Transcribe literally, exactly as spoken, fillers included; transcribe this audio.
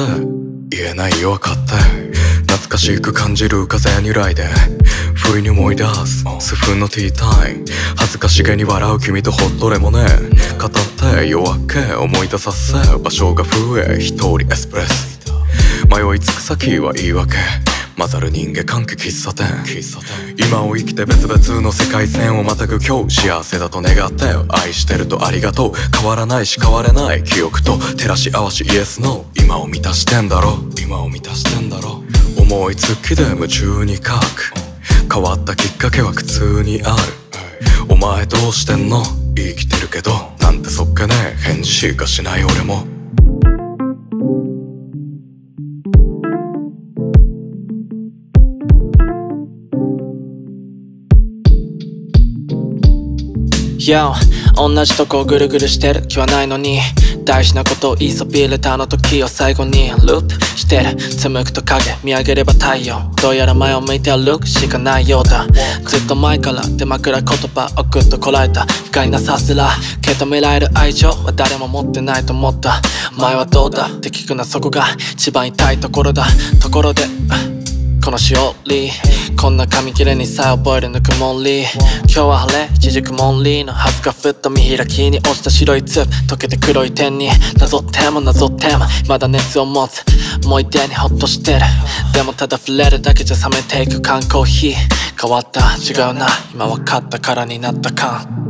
せ言えないよ分かって懐かしく感じる風に揺らいで不意に思い出す数分のティータイム恥ずかしげに笑う君とホットレモネード語って夜明け思い出させ場所が増え一人エスプレッソ迷いつく先は言い訳混ざる人間関係喫茶店今を生きて別々の世界線をまたぐ今日幸せだと願って愛してるとありがとう変わらないし変われない記憶と照らし合わしイエスノー今を満たしてんだろ今を満たしてんだろ思いつきで夢中に書く変わったきっかけは苦痛にあるお前どうしてんの生きてるけどなんてそっけねえ返事しかしない俺も Yo 同じとこぐるぐるしてる気はないのに大事なことを言いそびれたあの時を最後にループしてる紡くと影見上げれば太陽どうやら前を向いて歩くしかないようだずっと前から手枕言葉をぐっとこらえた不快なさすら受け止められる愛情は誰も持ってないと思ったお前はどうだって聞くなそこが一番痛いところだところでこのしおりこんな紙切れにさえ覚えるぬくもり今日は晴れ一軸曇りのはずがふっと見開きに落ちた白い粒溶けて黒い点になぞってもなぞってもまだ熱を持つ思い出にほっとしてるでもただ触れるだけじゃ冷めていく缶コーヒー変わった違うな今分かったからになった感